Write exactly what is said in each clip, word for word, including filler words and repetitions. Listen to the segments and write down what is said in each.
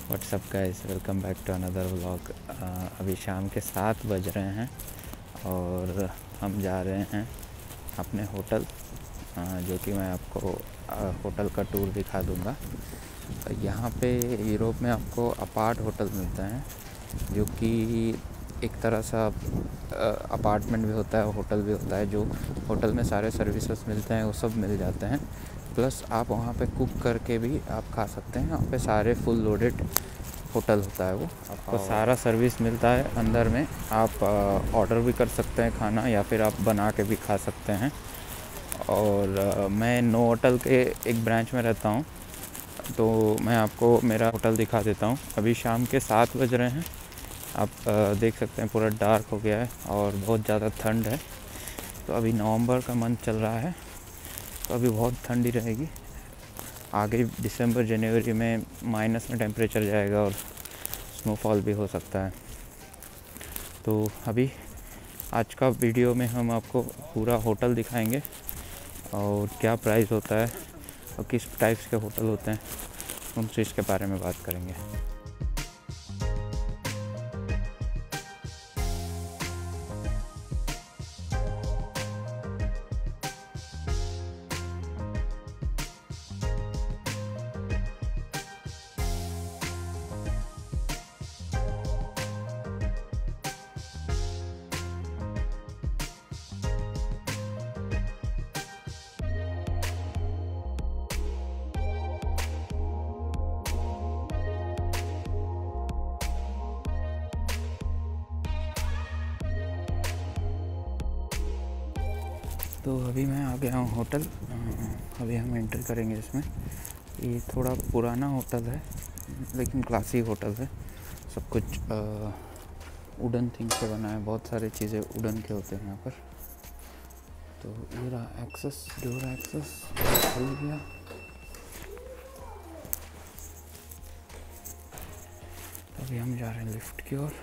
WhatsApp guys, welcome back to another vlog. अभी शाम के सात बज रहे हैं और हम जा रहे हैं अपने होटल, uh, जो कि मैं आपको uh, होटल का टूर दिखा दूंगा। यहाँ पे यूरोप में आपको अपार्ट होटल मिलते हैं, जो कि एक तरह सा अपार्टमेंट भी होता है, होटल भी होता है। जो होटल में सारे सर्विसेज मिलते हैं वो सब मिल जाते हैं, प्लस आप वहाँ पे कुक करके भी आप खा सकते हैं। वहाँ पे सारे फुल लोडेड होटल होता है, वो आपको सारा सर्विस मिलता है। अंदर में आप ऑर्डर भी कर सकते हैं खाना, या फिर आप बना के भी खा सकते हैं। और आ, मैं नो होटल के एक ब्रांच में रहता हूँ, तो मैं आपको मेरा होटल दिखा देता हूँ। अभी शाम के सात बज रहे हैं, आप आ, देख सकते हैं पूरा डार्क हो गया है और बहुत ज़्यादा ठंड है। तो अभी नवंबर का मंथ चल रहा है, तो अभी बहुत ठंडी रहेगी। आगे दिसंबर जनवरी में माइनस में टेम्परेचर जाएगा और स्नोफॉल भी हो सकता है। तो अभी आज का वीडियो में हम आपको पूरा होटल दिखाएंगे और क्या प्राइस होता है और किस टाइप्स के होटल होते हैं, उन चीज़ के बारे में बात करेंगे। तो अभी मैं आ गया हूँ होटल। अभी हम एंटर करेंगे इसमें। ये थोड़ा पुराना होटल है, लेकिन क्लासिक होटल है। सब कुछ वुडन थिंग से बना है, बहुत सारी चीज़ें वुडन के होते हैं यहाँ पर। तो ये रहा एक्सेस, डोर एक्सेस खुल गया। अभी हम जा रहे हैं लिफ्ट की ओर।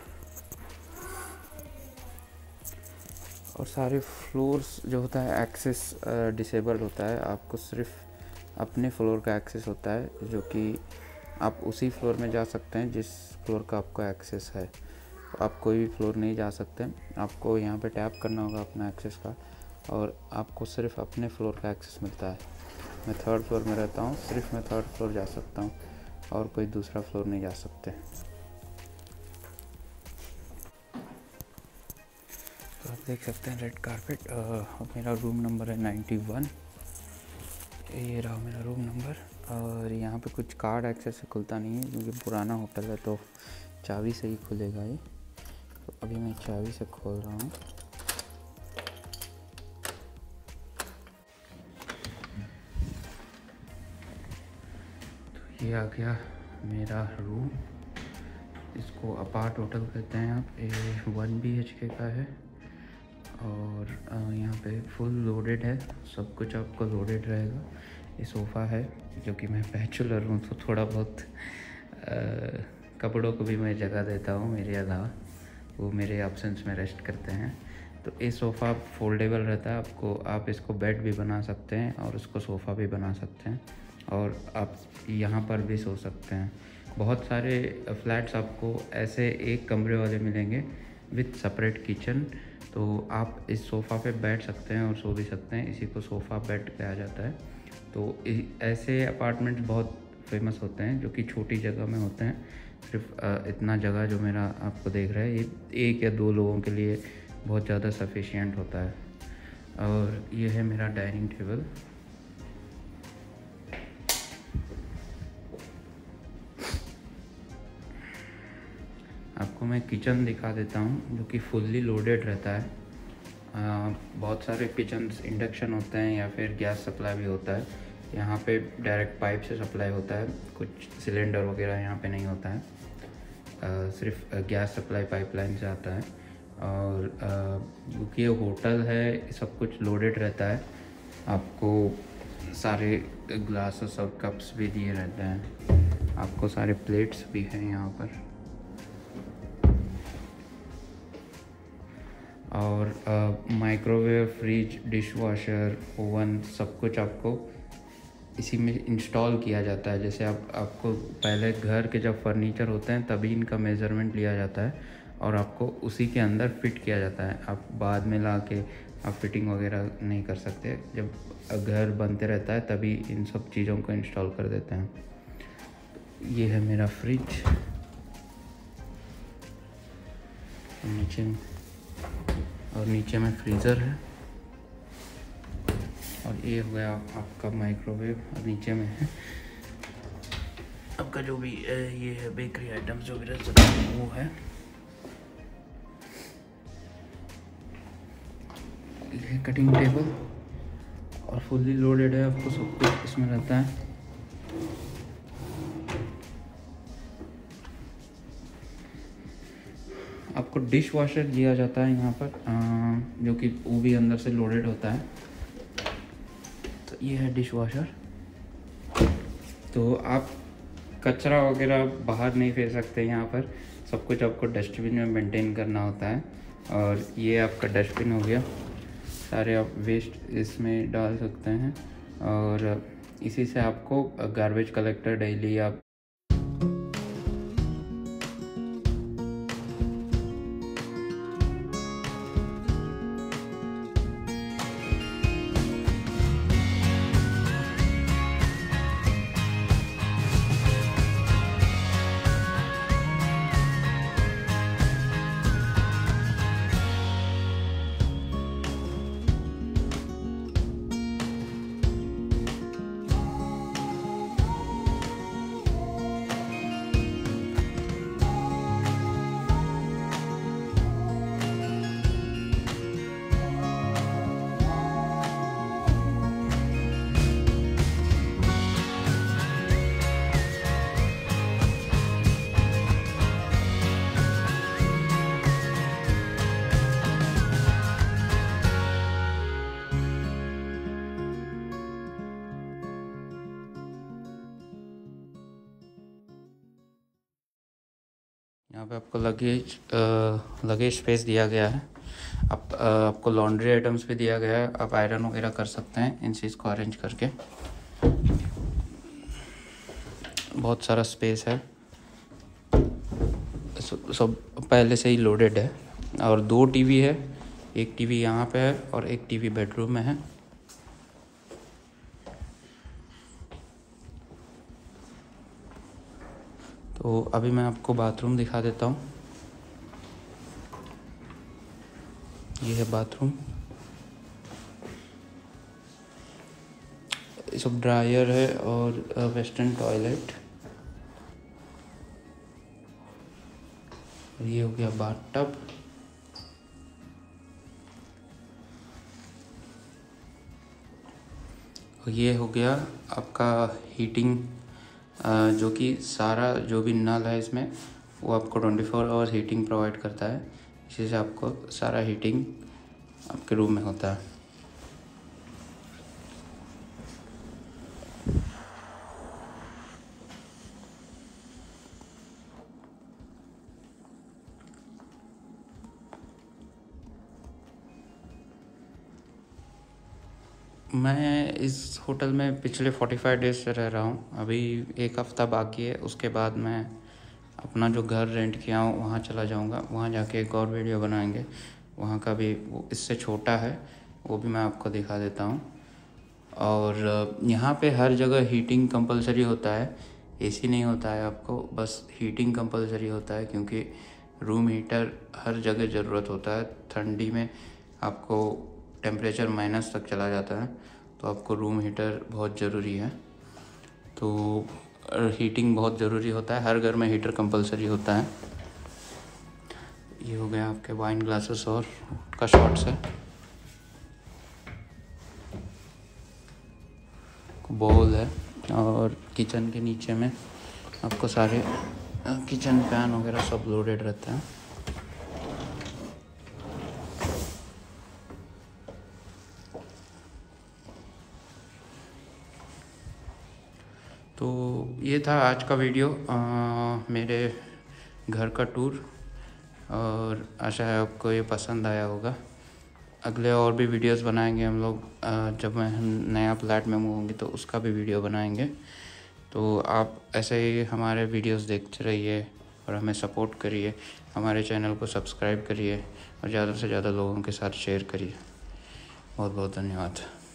और सारे फ्लोर्स जो होता है एक्सेस डिसेबल होता है, आपको सिर्फ अपने फ्लोर का एक्सेस होता है, जो कि आप उसी फ्लोर में जा सकते हैं जिस फ्लोर का आपका एक्सेस है। तो आप कोई भी फ्लोर नहीं जा सकते, आपको यहाँ पे टैप करना होगा अपना एक्सेस का, और आपको सिर्फ अपने फ्लोर का एक्सेस मिलता है। मैं थर्ड फ्लोर में रहता हूँ, सिर्फ मैं थर्ड फ्लोर जा सकता हूँ और कोई दूसरा फ्लोर नहीं जा सकते। तो आप देख सकते हैं रेड कारपेट। मेरा रूम नंबर है नाइन्टी वन। ये रहा मेरा रूम नंबर। और यहाँ पे कुछ कार्ड एक्सेस से खुलता नहीं है, क्योंकि पुराना होटल है, तो चाबी से ही खुलेगा ये। तो अभी मैं चाबी से खोल रहा हूँ। तो ये आ गया मेरा रूम। इसको अपार्ट होटल कहते हैं आप। ये वन बी एच के का है और यहाँ पे फुल लोडेड है, सब कुछ आपको लोडेड रहेगा। ये सोफ़ा है, जो कि मैं बैचलर हूँ तो थोड़ा बहुत आ, कपड़ों को भी मैं जगह देता हूँ, मेरे अलावा वो मेरे एब्सेंस में रेस्ट करते हैं। तो ये सोफ़ा फोल्डेबल रहता है, आपको आप इसको बेड भी बना सकते हैं और उसको सोफ़ा भी बना सकते हैं, और आप यहाँ पर भी सो सकते हैं। बहुत सारे फ्लैट्स आपको ऐसे एक कमरे वाले मिलेंगे विथ सेपरेट किचन, तो आप इस सोफ़ा पे बैठ सकते हैं और सो भी सकते हैं। इसी को सोफ़ा बेड कहा जाता है। तो ऐसे अपार्टमेंट्स बहुत फेमस होते हैं, जो कि छोटी जगह में होते हैं। सिर्फ इतना जगह जो मेरा आपको देख रहा है, ये एक या दो लोगों के लिए बहुत ज़्यादा सफिशिएंट होता है। और ये है मेरा डाइनिंग टेबल। आपको मैं किचन दिखा देता हूँ, जो कि फुल्ली लोडेड रहता है। आ, बहुत सारे किचन इंडक्शन होते हैं या फिर गैस सप्लाई भी होता है। यहाँ पे डायरेक्ट पाइप से सप्लाई होता है, कुछ सिलेंडर वगैरह यहाँ पे नहीं होता है। आ, सिर्फ गैस सप्लाई पाइपलाइन से आता है। और क्योंकि ये होटल है, सब कुछ लोडेड रहता है। आपको सारे ग्लासेस और कप्स भी दिए रहते हैं, आपको सारे प्लेट्स भी हैं यहाँ पर। और microwave, fridge, dish washer, oven, सब कुछ आपको इसी में इंस्टॉल किया जाता है। जैसे आप आपको पहले घर के जब फर्नीचर होते हैं तभी इनका मेज़रमेंट लिया जाता है और आपको उसी के अंदर फिट किया जाता है। आप बाद में ला के आप फिटिंग वगैरह नहीं कर सकते। जब घर बनते रहता है तभी इन सब चीज़ों को इंस्टॉल कर देते हैं। ये है मेरा फ्रिज, नीचे में और नीचे में फ्रीज़र है, और ये हो गया आपका माइक्रोवेव, और नीचे में है आपका जो भी ये है बेकरी आइटम्स वगैरह सब वो है। ये है कटिंग टेबल और फुल्ली लोडेड है, आपको सब कुछ इसमें रहता है। आपको डिश वॉशर दिया जाता है यहाँ पर, आ, जो कि वो भी अंदर से लोडेड होता है। तो ये है डिश वॉशर। तो आप कचरा वगैरह बाहर नहीं फेंक सकते यहाँ पर, सब कुछ आपको डस्टबिन में मेंटेन करना होता है। और ये आपका डस्टबिन हो गया, सारे आप वेस्ट इसमें डाल सकते हैं, और इसी से आपको गार्बेज कलेक्टर डेली आप यहाँ पे आपको लगेज लगेज स्पेस दिया गया है। आप आ, आपको लॉन्ड्री आइटम्स भी दिया गया है, आप आयरन वगैरह कर सकते हैं इन चीज़ को अरेंज करके। बहुत सारा स्पेस है, सब पहले से ही लोडेड है। और दो टीवी है, एक टीवी यहाँ पे है और एक टीवी बेडरूम में है। तो अभी मैं आपको बाथरूम दिखा देता हूँ। ये है बाथरूम, ये सब ड्रायर है और वेस्टर्न टॉयलेट। ये हो गया बाथटब। ये हो गया आपका हीटिंग, जो कि सारा जो भी नल है इसमें वो आपको twenty four hours heating provide करता है। इसी से आपको सारा हीटिंग आपके रूम में होता है। मैं इस होटल में पिछले पैंतालीस डेज से रह रहा हूँ। अभी एक हफ़्ता बाकी है, उसके बाद मैं अपना जो घर रेंट किया हूँ वहाँ चला जाऊँगा। वहाँ जाके एक और वीडियो बनाएंगे, वहाँ का भी वो इससे छोटा है, वो भी मैं आपको दिखा देता हूँ। और यहाँ पे हर जगह हीटिंग कंपलसरी होता है, एसी नहीं होता है आपको, बस हीटिंग कंपलसरी होता है, क्योंकि रूम हीटर हर जगह ज़रूरत होता है। ठंडी में आपको टेम्परेचर माइनस तक चला जाता है, तो आपको रूम हीटर बहुत ज़रूरी है। तो हीटिंग बहुत ज़रूरी होता है, हर घर में हीटर कंपलसरी होता है। ये हो गया आपके वाइन ग्लासेस और का शॉट्स है। बॉल है, और किचन के नीचे में आपको सारे किचन पैन वगैरह सब लोडेड रहता है। तो ये था आज का वीडियो, आ, मेरे घर का टूर, और आशा है आपको ये पसंद आया होगा। अगले और भी वीडियोस बनाएंगे हम लोग। जब मैं नया फ्लैट में मूव होंगे तो उसका भी वीडियो बनाएंगे। तो आप ऐसे ही हमारे वीडियोस देखते रहिए और हमें सपोर्ट करिए, हमारे चैनल को सब्सक्राइब करिए और ज़्यादा से ज़्यादा लोगों के साथ शेयर करिए। बहुत बहुत धन्यवाद।